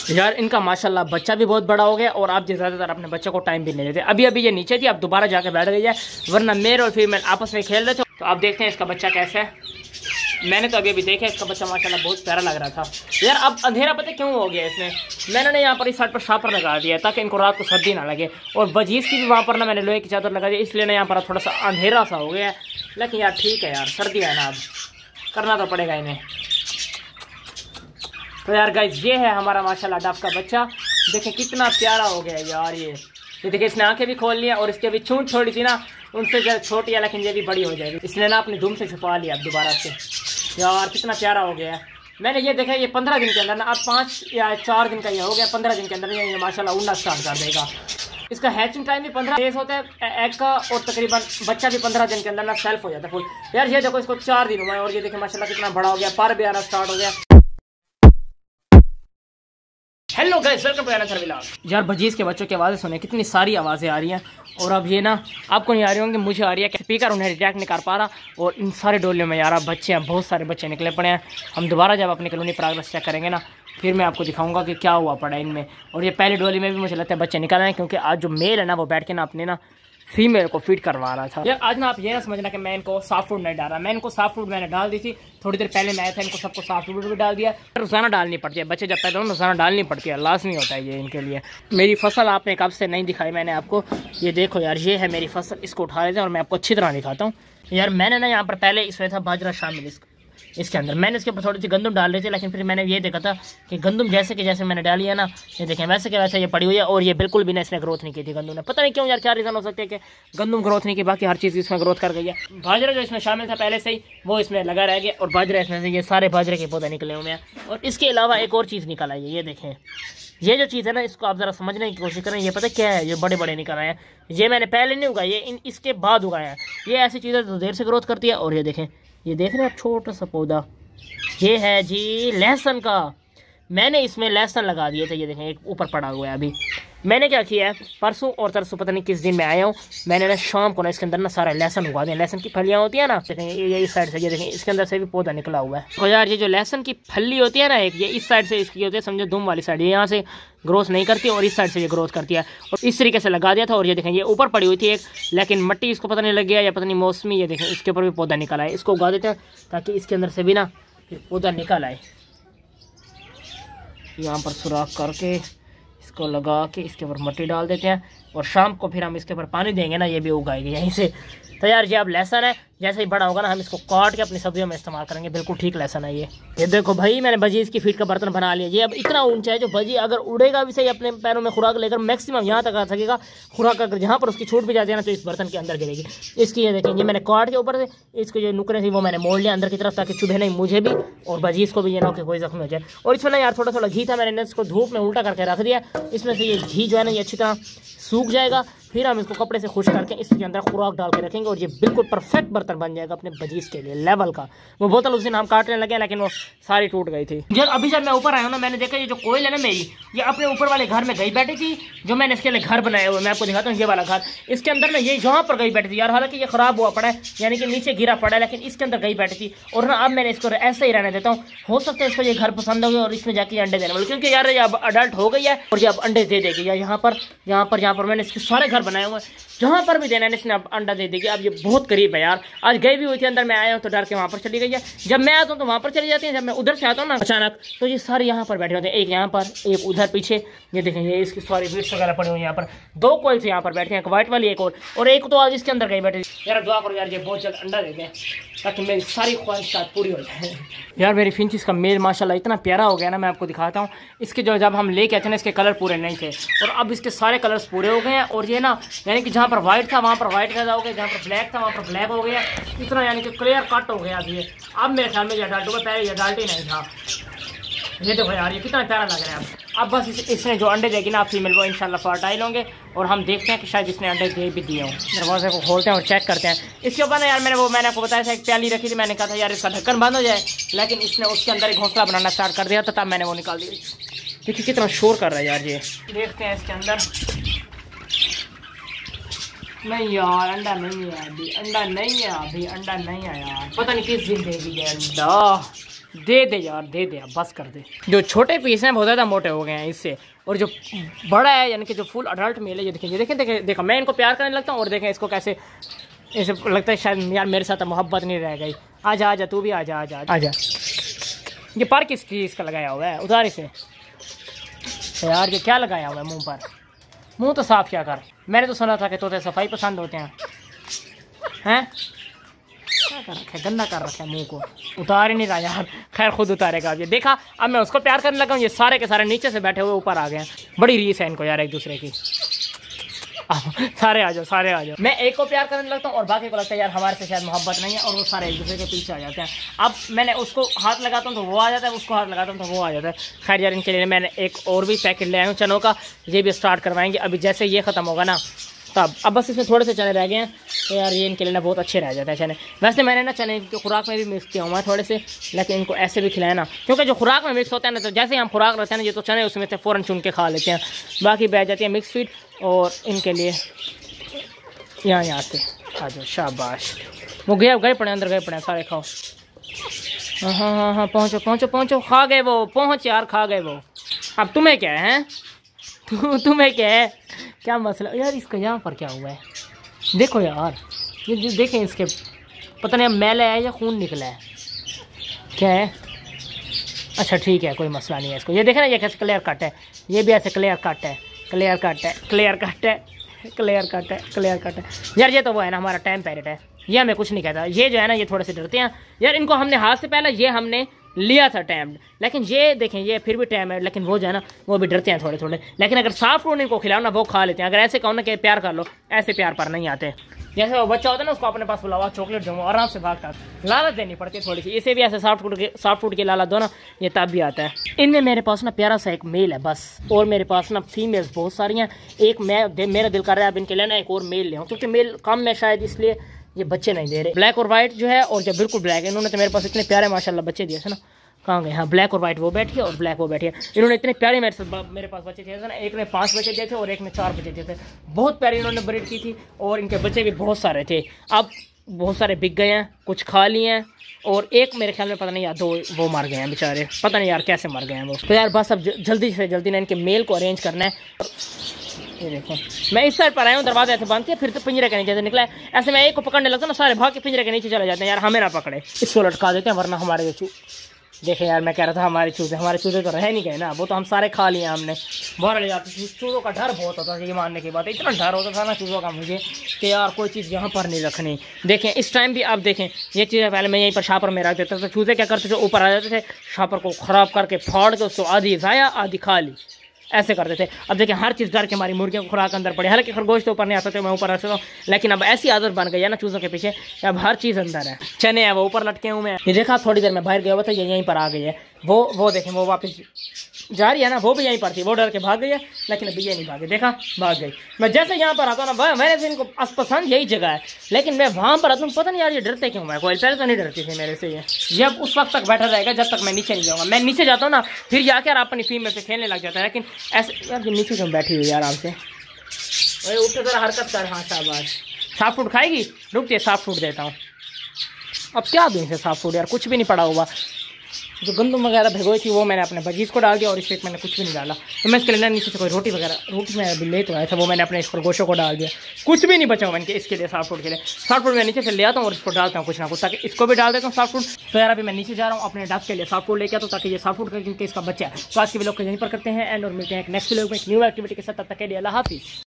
यार इनका माशाल्लाह बच्चा भी बहुत बड़ा हो गया और आप ज़्यादातर अपने बच्चे को टाइम भी नहीं देते। अभी अभी ये नीचे थी, अब दोबारा जाके बैठ गई है, वरना मेल और फीमेल आपस में खेल रहे थे। तो आप देखते हैं इसका बच्चा कैसा है। मैंने तो अभी देखा इसका बच्चा माशाल्लाह बहुत प्यारा लग रहा था। यार अब अंधेरा पता क्यों हो गया इसमें, मैंने ना यहाँ पर इस साइड पर शापर लगा दिया ताकि इनको रात को सर्दी ना लगे, और बजीज की भी वहाँ पर ना मैंने लोहे की चादर लगा दी, इसलिए ना यहाँ पर थोड़ा सा अंधेरा सा हो गया है। लेकिन यार ठीक है यार, सर्दी है ना, अब करना तो पड़ेगा इन्हें। तो यार गाइस ये है हमारा माशाल्लाह डफ का बच्चा, देखें कितना प्यारा हो गया यार। ये देखिए इसने आंखें भी खोल लिया और इसके भी छूट थोड़ी सी ना उनसे ज़्यादा छोटी है, लेकिन ये भी बड़ी हो जाएगी। इसने ना अपनी धूम से छुपा लिया अब दोबारा से। यार कितना प्यारा हो गया है। मैंने ये देखा ये 15 दिन के अंदर ना, अब 5 या 4 दिन का ये हो गया, 15 दिन के अंदर ये माशाल्लाह उड़ना स्टार्ट कर देगा। इसका हैचिंग टाइम भी 15 डेज होता है एग का, और तकरीबन बच्चा भी 15 दिन के अंदर ना सेल्फ हो जाता है फुल। यार ये देखो इसको 4 दिन हुआ है और ये देखिए माशाल्लाह कितना बड़ा हो गया, पर भी आना स्टार्ट हो गया। Hello guys, welcome to another vlog. यार बजीज के बच्चों की आवाज़ें सुने, कितनी सारी आवाज़ें आ रही हैं, और अब ये ना आपको नहीं आ रही होंगी, मुझे आ रही है कि स्पीकर उन्हें रिजेक्ट नहीं कर पा रहा। और इन सारे डोलियों में यार बच्चे हैं, बहुत सारे बच्चे निकले पड़े हैं। हम दोबारा जब अपनी कॉलोनी प्रोग्रेस चेक करेंगे ना, फिर मैं आपको दिखाऊंगा कि क्या हुआ पड़ा है इनमें। और ये पहली डोली में भी मुझे लगता है बच्चे निकल रहे हैं, क्योंकि आज जो मेल है ना वो बैठ के ना अपने ना फीमेल को फीड करवा रहा था। यार आज ना आप ये ना समझना कि मैं इनको सॉफ्ट फूड नहीं डाल रहा, मैं इनको सॉफ्ट फूड मैंने डाल दी थी थोड़ी देर पहले, मैं आया था, इनको सबको सॉफ्ट फूड भी डाल दिया। रोजाना डालनी पड़ती है, बच्चे जब पैदा हो रोजाना डालनी पड़ती है, लाजमी होता है ये इनके लिए। मेरी फसल आपने कब से नहीं दिखाई मैंने आपको, ये देखो यार ये है मेरी फसल, इसको उठा लेते हैं और मैं आपको अच्छी तरह दिखाता हूँ। यार मैंने ना यहाँ पर पहले इसमें था बाजरा शामिल इसके अंदर, मैंने इसके ऊपर थोड़ी सी गंदम डाल रही थी, लेकिन फिर मैंने ये देखा था कि गंदम जैसे कि जैसे मैंने डाली है ना, ये देखें वैसे के वैसे ये पड़ी हुई है, और ये बिल्कुल भी ना इसने ग्रोथ नहीं की थी गंदम ने। पता नहीं क्यों यार, क्या रीज़न हो सकते हैं कि गंदम ग्रोथ नहीं की, बाकी हर चीज़ इसमें ग्रोथ कर गई है। बाजरा जो इसमें शामिल था पहले से ही वो इसमें लगा रह गया, और बाजरा इसमें से ये सारे बाजरे के पौधे निकले हुए हैं। और इसके अलावा एक और चीज़ निकल आई है, ये देखें ये जो चीज़ है ना, इसको आप ज़रा समझने की कोशिश करें। ये पता क्या है, ये बड़े बड़े निकल आए हैं, ये मैंने पहले नहीं उगाए, ये इसके बाद उगाए हैं। ये ऐसी चीज़ें तो देर से ग्रोथ करती है। और ये देखें, ये देख रहे हैं छोटा सा पौधा, ये है जी लहसुन का। मैंने इसमें लहसुन लगा दिए थे, ये देखें एक ऊपर पड़ा हुआ है। अभी मैंने क्या किया है, परसों और तरसों पता नहीं किस दिन में आया हूँ, मैंने ना शाम को ना इसके अंदर ना सारा लहसुन उगा दिया। लहसुन की फलियाँ होती है ना, देखें ये इस साइड से, ये देखें इसके अंदर से भी पौधा निकला हुआ है। तो यार ये जो लहसुन की फली होती है ना, एक ये इस साइड से इसकी होती है, समझो दुम वाली साइड, ये यहाँ से ग्रोथ नहीं करती और इस साइड से ये ग्रोथ करती है। और इस तरीके से लगा दिया था। और ये देखें ये ऊपर पड़ी हुई थी एक, लेकिन मिट्टी इसको पता नहीं लग गया या पता नहीं मौसमी, ये देखें इसके ऊपर भी पौधा निकला है। इसको उगा देते हैं ताकि इसके अंदर से भी ना फिर पौधा निकल आए। यहाँ पर सुराख करके इसको लगा के इसके ऊपर मिट्टी डाल देते हैं, और शाम को फिर हम इसके ऊपर पानी देंगे ना, ये भी उगाएगी यहीं से। तो यार ये अब लहसुन है, जैसे ही बड़ा होगा ना हम इसको काट के अपनी सब्जियों में इस्तेमाल करेंगे। बिल्कुल ठीक लहसुन है ये देखो भाई, मैंने बजीज की फीट का बर्तन बना लिया। ये अब इतना ऊंचा है, जो बजी अगर उड़ेगा भी सही अपने पैरों में खुराक लेकर मैक्सिमम यहाँ तक आ सकेगा। खुराक अगर जहाँ पर उसकी छूट भी जाती है ना, तो इस बर्तन के अंदर गिरेगी इसकी। ये देखेंगे मैंने काट के ऊपर से इसको जो नुकरे थी वो मैंने मोड़ लिया अंदर की तरफ, ताकि चुभे नहीं मुझे भी और बजीज को भी, ये ना कि कोई जख्म हो जाए। और इसमें ना यार थोड़ा थोड़ा घी था, मैंने इसको धूप में उल्टा करके रख दिया। इसमें से ये घी जो है ना ये अच्छी तरह सूख जाएगा, फिर हम इसको कपड़े से खुश करके इसके अंदर खुराक डाल के रखेंगे, और ये बिल्कुल परफेक्ट बर्तन बन जाएगा अपने बजीज के लिए लेवल का। वो बोतल उस दिन हम काटने लगे, लेकिन वो सारी टूट गई थी। जब अभी जब मैं ऊपर आया हूँ ना, मैंने देखा ये जो कोयल है ना मेरी, ये अपने ऊपर वाले घर में गई बैठी थी, जो मैंने इसके लिए घर बनाया हुआ है। मैं आपको दिखाता हूँ ये वाला घर, इसके अंदर ना ये यहाँ पर गई बैठी थी यार। हालांकि ये खराब हुआ पड़ा है, यानी कि नीचे गिरा पड़ा है, लेकिन इसके अंदर गई बैठी थी। और ना अब मैंने इसको ऐसे ही रहने देता हूँ, हो सकता है इसको ये घर पसंद हो गया और इसमें जाके अंडे देने वाले, क्योंकि यार ये अब अडल्ट हो गई है और ये अब अंडे दे देगी। या यहाँ पर मैंने इसके सारे घर बनाए हुए हैं, जहाँ पर भी देना है इसने अब अंडा दे देगी। अब ये बहुत करीब है यार। आज गई भी हुई थी अंदर, मैं आया हूँ तो डर के वहाँ पर चली गई है। जब मैं आता हूँ तो वहाँ पर चली जाती है, जब मैं उधर से आता हूँ ना अचानक, तो ये सारे यहाँ पर बैठे होते हैं, एक यहाँ पर एक उधर पीछे। ये देखें ये इसकी सारी बीट्स वगैरह पड़ी हुई है। यहाँ पर 2 कोयल से यहाँ पर बैठे हैं, एक वाइट वाली एक और एक तो आज इसके अंदर गई बैठी। यार दुआ करो यार ये बहुत जल्द अंडा दे दें, ताकि मेरी सारी ख्वाहिशात पूरी हो जाए। यार मेरी फिंचिस का मेल माशाल्लाह इतना प्यारा हो गया ना, मैं आपको दिखाता हूँ। इसके जो जब हम लेके आते ना, इसके कलर पूरे नहीं थे, और अब इसके सारे कलर्स पूरे हो गए हैं। और ये ना यानी कि जहाँ पर वाइट था वहाँ पर वाइट पैदा हो गया, जहाँ पर ब्लैक था वहाँ पर ब्लैक हो गया, इतना यानी कि क्लियर कट हो गया। अब मेरे ख्याल में ये अडल्ट हो गया, पहले ये अडल्ट ही नहीं था। ये देखो यार ये कितना प्यारा लग रहा है। अब बस इसने जो अंडे देगी ना फीमेल, वो इंशाल्लाह फर्टाइल होंगे, और हम देखते हैं कि शायद इसने अंडे दे भी दिए हों। दरवाजे को खोलते हैं और चेक करते हैं। इसके ऊपर ना यार मैंने आपको बताया था एक प्याली रखी थी, मैंने कहा था यार इसका ढक्कन बंद हो जाए, लेकिन इसने उसके अंदर एक घोंसला बनाना स्टार्ट कर दिया था, तब मैंने वो निकाल दी। देखिए कितना शोर कर रहा है यार ये। देखते हैं इसके अंदर। नहीं यार अंडा नहीं है अभी, अंडा नहीं है अभी, अंडा नहीं है यार, पता नहीं किस दिन देगी ये अंडा। दे दे यार, दे दे, बस कर दे। जो छोटे पीस हैं बहुत ज़्यादा मोटे हो गए हैं इससे, और जो बड़ा है यानी कि जो फुल अडल्ट मेल है, ये देखें, ये देखें देखें देखो, मैं इनको प्यार करने लगता हूँ और देखें इसको कैसे, ऐसे लगता है शायद यार मेरे साथ मोहब्बत नहीं रह गई। आजा आजा, तू भी आजा आजा आजा। ये पर किस चीज़ का लगाया हुआ है, उतार इसे। तो यार ये क्या लगाया हुआ है मुँह पर, मुँह तो साफ क्या कर। मैंने तो सुना था कि तोते सफाई पसंद होते हैं, हैं? क्या कर रखा है, गंदा कर रखा है मुंह को, उतार ही नहीं रहा यार। खैर खुद उतारेगा अब। ये देखा, अब मैं उसको प्यार करने लगा हूँ, ये सारे के सारे नीचे से बैठे हुए ऊपर आ गए हैं। बड़ी रीस है इनको यार एक दूसरे की। सारे आ जाओ, सारे आ जाओ। मैं एक को प्यार करने लगता हूँ और बाकी को लगता है यार हमारे से शायद मोहब्बत नहीं है, और वो सारे एक दूसरे के पीछे आ जाते हैं। अब मैंने उसको हाथ लगाता हूँ तो वो आ जाता है, उसको हाथ लगाता हूँ तो वो आ जाता है। खैर यार इनके लिए मैंने एक और भी पैकेट ले आया हूँ चनों का, ये भी स्टार्ट करवाएंगे अभी। जैसे ये ख़त्म होगा ना तब, अब बस इसमें थोड़े से चने रह गए हैं, तो यार ये इनके लिए ना बहुत अच्छे रह जाते हैं चने। वैसे मैंने ना चने की खुराक में भी मिक्स किया हुआ है थोड़े से, लेकिन इनको ऐसे भी खिलाए ना, क्योंकि जो खुराक में मिक्स होता है ना, तो जैसे ही हम खुराक रहते हैं ना, ये तो चने उसमें से फ़ौरन चुन के खा लेते हैं, बाकी बह जाती है मिक्स फीड। और इनके लिए यहाँ से आ जाओ, शाबाश। वो गए पड़े अंदर, गए पड़े सारे, खाओ। हाँ, पहुँचो पहुँचो पहुँचो, खा गए वो, पहुँच यार, खा गए वो। अब तुम्हें क्या है, तुम्हें क्या है, क्या मसला यार। इसका यहाँ पर क्या हुआ है, देखो यार, ये देखें इसके, पता नहीं मैल है या खून निकला है, क्या है। अच्छा ठीक है, कोई मसला नहीं है इसको। ये देखें ना, ये कैसे क्लियर कट है, ये भी ऐसे क्लियर कट है, क्लियर कट है, क्लियर कट है, क्लियर कट है, क्लियर कट है। यार ये तो वो है ना हमारा टाइम पैरेट है, ये हमें कुछ नहीं कहता। ये जो है ना, ये थोड़े से डरते हैं यार। इनको हमने हाथ से पहले ये हमने लिया था टाइम, लेकिन ये देखें ये फिर भी टाइम है, लेकिन वो जो है ना वो भी डरते हैं थोड़े थोड़े। लेकिन अगर साफ फ्रूट इनको खिलाओ ना, वो खा लेते हैं। अगर ऐसे कहो ना कि प्यार कर लो, ऐसे प्यार पर नहीं आते। जैसे वो बच्चा होता है ना, उसको अपने पास बुलावा, चॉकलेट दूँगा, आराम से भागता है। लालच देनी पड़ती है थोड़ी सी, इसे भी ऐसे सॉफ्ट फूड की लालच दो ना, ये तब भी आता है। इनमें मेरे पास ना प्यारा सा एक मेल है बस, और मेरे पास ना फीमेल्स बहुत सारी हैं। एक मेरा दिल कर रहा है अब इनके लिए ना एक और मेल ले, क्योंकि मेल कम है शायद, इसलिए ये बच्चे नहीं दे रहे। ब्लैक और वाइट जो है, और जब बिल्कुल ब्लैक है, इन्होंने तो मेरे पास इतने प्यारे माशाल्लाह बच्चे दिए थे ना। कहाँ गए, हाँ ब्लैक और वाइट वो बैठी है, और ब्लैक वो बैठी है। इन्होंने इतने प्यारे मेरे पास बच्चे थे ना, एक ने 5 बच्चे दिए थे और एक ने 4 बच्चे दिए थे। बहुत प्यारी इन्होंने ब्रीड की थी, और इनके बच्चे भी बहुत सारे थे। अब बहुत सारे बिक गए हैं, कुछ खा लिए हैं, और एक मेरे ख्याल में पता नहीं यार 2 वो मर गए हैं बेचारे, पता नहीं यार कैसे मर गए हैं वो। तो यार बस अब जल्दी से जल्दी ना इनके मेल को अरेंज करना है। ये देखो, मैं इस साइड पर आया हूँ, दरवाजा ऐसे बंद किया, फिर तो पिंजरे के नीचे से निकला है। ऐसे मैं एक को पकड़ने लगता हूँ ना, सारे भाग के पिंजरे के नीचे चले जाते हैं। यार हमें ना पकड़े, इसको लटका देते हैं, वरना हमारे जो देखे यार, मैं कह रहा था हमारे चूजे तो रह नहीं गए ना, वो तो हम सारे खा लिए हमने। बाहर ले जाते थे, चूज़ों का डर बहुत होता था, ये मानने की बात है। इतना डर होता था ना चूज़ों का मुझे कि यार कोई चीज़ यहाँ पर नहीं रखनी। देखें इस टाइम भी आप देखें, ये चीज़ें पहले मैं यहीं पर शापर में रख देता था, चूज़े क्या करते थे, ऊपर आ जाते थे, शापर को ख़राब करके फाड़ के उसको आधी ज़ाया आधी खा ली, ऐसे करते थे। अब देखिए हर चीज़ डर के हमारी मुर्गियों को खुराक अंदर पड़े। हालांकि खरगोश तो ऊपर नहीं आ सकते, मैं ऊपर रख सकता हूँ, लेकिन अब ऐसी आदत बन गई है ना चूज़ों के पीछे कि अब हर चीज़ अंदर है। चने हैं वो ऊपर लटके हुए हैं। ये देखा, थोड़ी देर में बाहर गया हुआ था, ये यहीं पर आ गई है। वो देखें, वो वापस जा रही है ना, वो भी यहीं पर थी, वो डर के भाग गई है, लेकिन अभी ये नहीं भागे, देखा भाग गई। मैं जैसे यहाँ पर आता हूँ ना, मैंने से इनको पसंद यही जगह है, लेकिन मैं वहाँ पर आता हूँ, पता नहीं यार ये डरते क्यों। मैं कोई पहले तो नहीं डरती थी मेरे से, ये अब उस वक्त तक बैठा रहेगा जब तक मैं नीचे नहीं जाऊँगा। मैं नीचे जाता हूँ ना, फिर जाकर अपनी फीमेल से खेलने लग जाता है। लेकिन ऐसे यार ये नीचे क्यों बैठी हुई है आराम से, उठ के ज़रा हरकत कर। हाँ शाबाश, साफ फूड खाएगी, रुकती है, साफ फूड देता हूँ। अब क्या दूँ इसे साफ फूड, यार कुछ भी नहीं पड़ा हुआ। जो गंदम वगैरह भिगोई थी वो मैंने अपने बगीच को डाल दिया, और इससे मैंने कुछ भी नहीं डाला। तो मैं इसके लिए नीचे से कोई रोटी मैं अभी ले तो आया था, वो मैंने अपने खरगोशों को डाल दिया। कुछ भी नहीं बचा हुआ इनके इसके लिए सॉफ्ट फूड के लिए। सॉफ्ट फूड मैं नीचे से ले आता हूँ और इसको डालता हूँ कुछ ना कुछ, ताकि इसको भी डाल देता हूँ सॉफ्ट फूड। तो यार अभी मैं नीचे जा रहा हूँ अपने डक के लिए सॉफ्ट फूड लेके आता हूँ, ताकि ये सॉफ्ट फूड क्योंकि इसका बच्चा है। तो आज के व्लॉग को यहीं पर करते हैं एंड, और मिलते हैं नेक्स्ट व्लॉग में एक न्यू एक्टिविटी के साथ। तब तक के लिए अल्लाह हाफिज़।